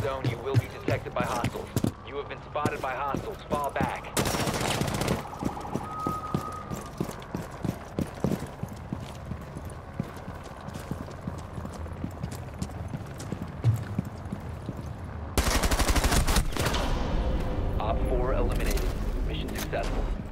zone, you will be detected by hostiles. You have been spotted by hostiles. Fall back. Op 4 eliminated. Mission successful.